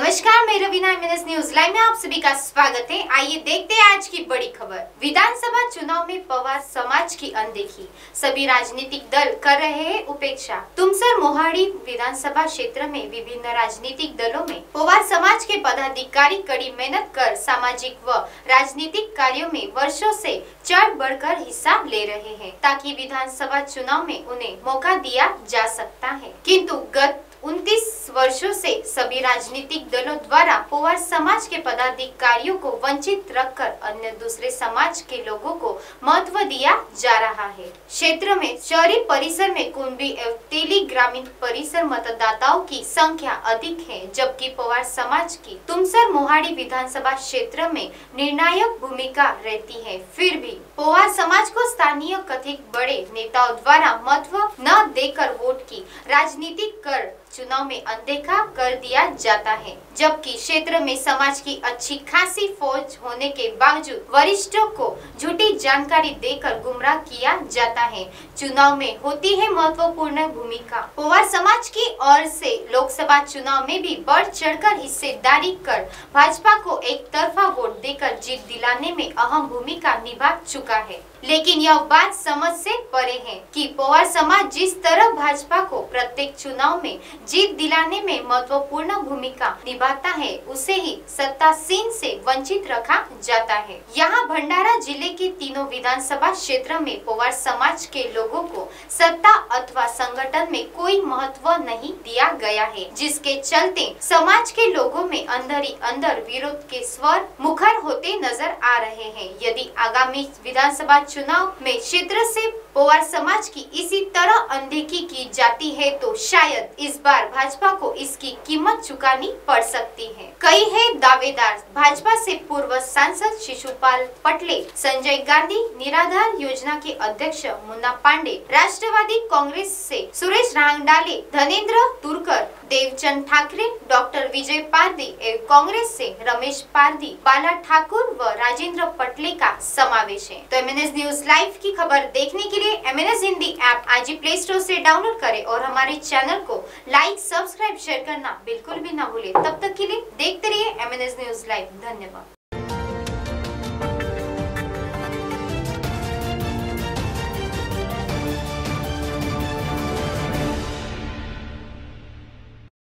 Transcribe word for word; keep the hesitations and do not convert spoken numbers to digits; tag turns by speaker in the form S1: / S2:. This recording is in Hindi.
S1: नमस्कार, मैं रवीना एमएनएस न्यूज लाइव में आप सभी का स्वागत है। आइए देखते हैं आज की बड़ी खबर। विधानसभा चुनाव में पवार समाज की अनदेखी, सभी राजनीतिक दल कर रहे हैं उपेक्षा। तुमसर मोहाड़ी विधानसभा क्षेत्र में विभिन्न राजनीतिक दलों में पवार समाज के पदाधिकारी कड़ी मेहनत कर सामाजिक व राजनीतिक कार्यों में वर्षों से चढ़ बढ़कर हिस्सा ले रहे हैं, ताकि विधानसभा चुनाव में उन्हें मौका दिया जा सकता है। किंतु गत उनतीस वर्षों से सभी राजनीतिक दलों द्वारा पवार समाज के पदाधिकारियों को वंचित रखकर अन्य दूसरे समाज के लोगों को महत्व दिया जा रहा है। क्षेत्र में शहरी परिसर में कुंभी एवं तेली ग्रामीण परिसर मतदाताओं की संख्या अधिक है, जबकि पवार समाज की तुमसर मोहाड़ी विधानसभा क्षेत्र में निर्णायक भूमिका रहती है। फिर भी पवार समाज को स्थानीय कथित बड़े नेताओं द्वारा महत्व न देकर वोट की राजनीति कर चुनाव में अनदेखा कर दिया जाता है, जबकि क्षेत्र में समाज की अच्छी खासी फौज होने के बावजूद वरिष्ठों को झूठी जानकारी देकर गुमराह किया जाता है। चुनाव में होती है महत्वपूर्ण भूमिका। पवार समाज की ओर से लोकसभा चुनाव में भी बढ़ चढ़कर हिस्सेदारी कर भाजपा को एक तरफा वोट देकर जीत दिलाने में अहम भूमिका निभा चुका है। लेकिन यह बात समझ से परे है कि पवार समाज जिस तरह भाजपा को प्रत्येक चुनाव में जीत दिलाने में महत्वपूर्ण भूमिका निभाता है, उसे ही सत्तासीन से वंचित रखा जाता है। यहाँ भंडारा जिले के तीनों विधानसभा क्षेत्र में पवार समाज के लोगों को सत्ता अथवा संगठन में कोई महत्व नहीं दिया गया है, जिसके चलते समाज के लोगों में अंदर ही अंदर विरोध के स्वर मुखर होते नजर आ रहे हैं। यदि आगामी विधानसभा चुनाव में क्षेत्र से पवार समाज की इसी तरह अनदेखी की जाती है तो शायद इस बार भाजपा को इसकी कीमत चुकानी पड़ सकती है। कई है दावेदार भाजपा से पूर्व सांसद शिशुपाल पटले, संजय गांधी, निराधार योजना के अध्यक्ष मुन्ना पांडे, राष्ट्रवादी कांग्रेस से सुरेश रांगडाले, धनेन्द्र तुरकर, देवचंद ठाकरे, डॉक्टर विजय पारदी एवं कांग्रेस से रमेश पारदी, बाला ठाकुर व राजेंद्र पटले का समावेश है। तो एमएनएस न्यूज लाइव की खबर देखने के लिए एमएनएस हिंदी ऐप आज ही प्ले स्टोर से डाउनलोड करें और हमारे चैनल को लाइक, सब्सक्राइब, शेयर करना बिल्कुल भी ना भूले। तब तक के लिए देखते रहिए एमएनएस न्यूज लाइव। धन्यवाद।